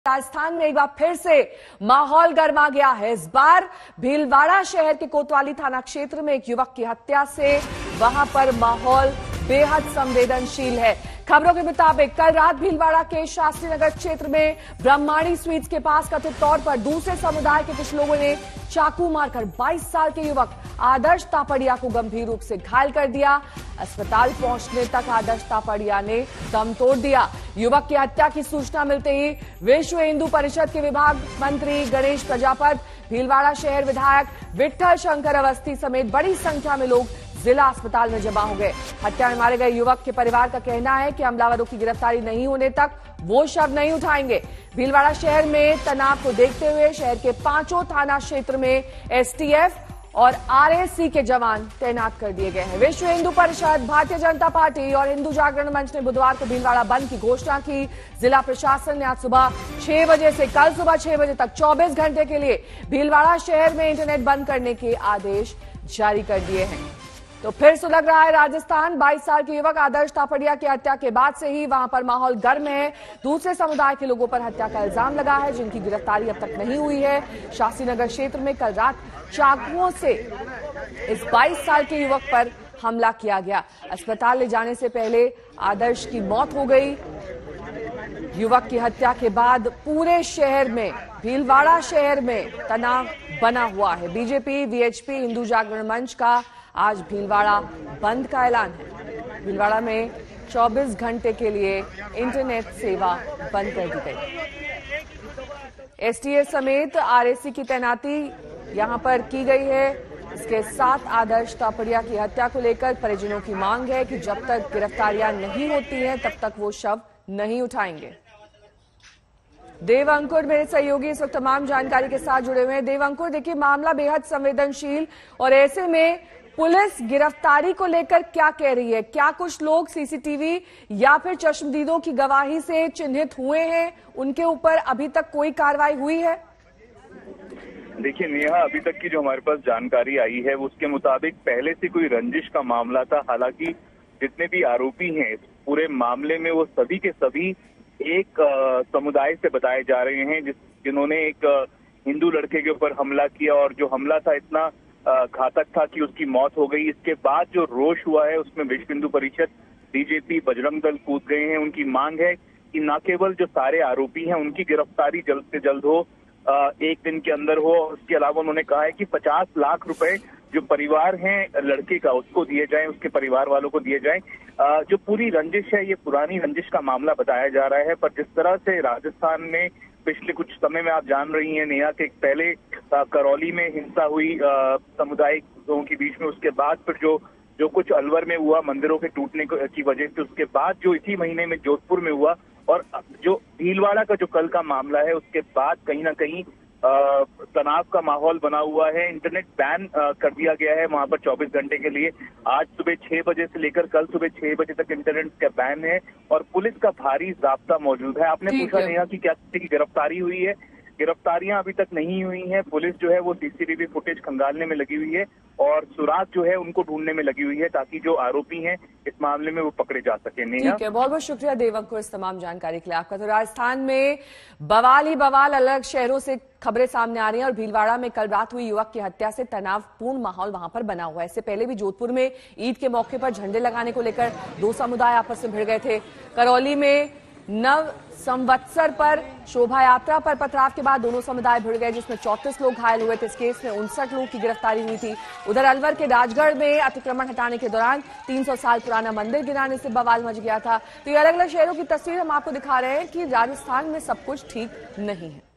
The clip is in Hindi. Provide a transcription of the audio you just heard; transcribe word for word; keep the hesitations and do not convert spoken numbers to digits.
राजस्थान में एक बार फिर से माहौल गर्मा गया है। इस बार भीलवाड़ा शहर के कोतवाली थाना क्षेत्र में एक युवक की हत्या से वहां पर माहौल बेहद संवेदनशील है। खबरों के मुताबिक कल रात भीलवाड़ा के शास्त्री नगर क्षेत्र में ब्रह्माणी स्वीट्स के पास कथित तौर पर दूसरे समुदाय के कुछ लोगों ने चाकू मारकर बाईस साल के युवक आदर्श तापड़िया को गंभीर रूप से घायल कर दिया। अस्पताल पहुंचने तक आदर्श तापड़िया ने दम तोड़ दिया। युवक की हत्या की सूचना मिलते ही विश्व हिंदू परिषद के विभाग मंत्री गणेश प्रजापति, भीलवाड़ा शहर विधायक विठल शंकर अवस्थी समेत बड़ी संख्या में लोग जिला अस्पताल में जमा हो गए। हत्या में मारे गए युवक के परिवार का कहना है कि हमलावरों की गिरफ्तारी नहीं होने तक वो शव नहीं उठाएंगे। भीलवाड़ा शहर में तनाव को देखते हुए शहर के पांचों थाना क्षेत्र में एसटीएफ और आरएसी के जवान तैनात कर दिए गए हैं। विश्व हिंदू परिषद, भारतीय जनता पार्टी और हिंदू जागरण मंच ने बुधवार को भीलवाड़ा बंद की घोषणा की। जिला प्रशासन ने आज सुबह छह बजे से कल सुबह छह बजे तक चौबीस घंटे के लिए भीलवाड़ा शहर में इंटरनेट बंद करने के आदेश जारी कर दिए हैं। तो फिर सुलग रहा है राजस्थान। बाईस साल के युवक आदर्श तापड़िया की हत्या के बाद से ही वहां पर माहौल गर्म है। दूसरे समुदाय के लोगों पर हत्या का इल्जाम लगा है, जिनकी गिरफ्तारी अब तक नहीं हुई है। शास्त्री नगर क्षेत्र में कल रात चाकुओं से इस बाईस साल के युवक पर हमला किया गया। अस्पताल ले जाने से पहले आदर्श की मौत हो गई। युवक की हत्या के बाद पूरे शहर में, भीलवाड़ा शहर में तनाव बना हुआ है। बीजेपी, वीएचपी, हिंदू जागरण मंच का आज भीलवाड़ा बंद का ऐलान है। भीलवाड़ा में चौबीस घंटे के लिए इंटरनेट सेवा बंद कर दी गई। एसटीएफ समेत आरएसी की तैनाती यहां पर की गई है। इसके साथ आदर्श तापड़िया की हत्या को लेकर परिजनों की मांग है कि जब तक गिरफ्तारियां नहीं होती हैं तब तक वो शव नहीं उठाएंगे। देव अंकुर मेरे सहयोगी इस वक्त तमाम जानकारी के साथ जुड़े हुए हैं। देव अंकुर, देखिए मामला बेहद संवेदनशील और ऐसे में पुलिस गिरफ्तारी को लेकर क्या कह रही है? क्या कुछ लोग सीसीटीवी या फिर चश्मदीदों की गवाही से चिन्हित हुए हैं? उनके ऊपर अभी तक कोई कार्रवाई हुई है? देखिए नेहा, अभी तक की जो हमारे पास जानकारी आई है उसके मुताबिक पहले से कोई रंजिश का मामला था। हालांकि जितने भी आरोपी हैं इस पूरे मामले में वो सभी के सभी एक आ, समुदाय से बताए जा रहे हैं, जिस जिन्होंने एक आ, हिंदू लड़के के ऊपर हमला किया और जो हमला था इतना आ, घातक था कि उसकी मौत हो गई। इसके बाद जो रोष हुआ है उसमें विश्व हिंदू परिषद, बीजेपी, बजरंग दल कूद गए हैं। उनकी मांग है कि न केवल जो सारे आरोपी हैं उनकी गिरफ्तारी जल्द से जल्द हो, आ, एक दिन के अंदर हो। उसके अलावा उन्होंने कहा है कि पचास लाख रुपए जो परिवार है लड़के का उसको दिए जाएं, उसके परिवार वालों को दिए जाएं। जो पूरी रंजिश है ये पुरानी रंजिश का मामला बताया जा रहा है, पर जिस तरह से राजस्थान में पिछले कुछ समय में आप जान रही हैं नेहा के पहले करौली में हिंसा हुई सामुदायिक लोगों के बीच में, उसके बाद फिर जो जो कुछ अलवर में हुआ मंदिरों के टूटने की वजह से, उसके बाद जो इसी महीने में जोधपुर में हुआ और जो भीलवाड़ा का जो कल का मामला है उसके बाद कहीं ना कहीं तनाव का माहौल बना हुआ है। इंटरनेट बैन कर दिया गया है वहां पर चौबीस घंटे के लिए। आज सुबह छह बजे से लेकर कल सुबह छह बजे तक इंटरनेट का बैन है और पुलिस का भारी जाब्ता मौजूद है। आपने पूछा नेहा कि क्या किसी की गिरफ्तारी हुई है? गिरफ्तारियां अभी तक नहीं हुई हैं। पुलिस जो है वो सीसीटीवी फुटेज खंगालने में लगी हुई है और सुराग जो है उनको ढूंढने में लगी हुई है ताकि जो आरोपी हैं इस मामले में वो पकड़े जा सके। ठीक है, बहुत बहुत शुक्रिया देवक को इस तमाम जानकारी के लिए आपका। तो राजस्थान में बवाल ही बवाल, अलग शहरों से खबरें सामने आ रही हैं और भीलवाड़ा में कल रात हुई युवक की हत्या से तनावपूर्ण माहौल वहां पर बना हुआ है। इससे पहले भी जोधपुर में ईद के मौके पर झंडे लगाने को लेकर दो समुदाय आपस में भिड़ गए थे। करौली में नव संवत्सर पर शोभा यात्रा पर पथराव के बाद दोनों समुदाय भिड़ गए, जिसमें चौंतीस लोग घायल हुए थे। इस केस में उनसठ लोगों की गिरफ्तारी हुई थी। उधर अलवर के राजगढ़ में अतिक्रमण हटाने के दौरान तीन सौ साल पुराना मंदिर गिराने से बवाल मच गया था। तो ये अलग अलग शहरों की तस्वीर हम आपको दिखा रहे हैं कि राजस्थान में सब कुछ ठीक नहीं है।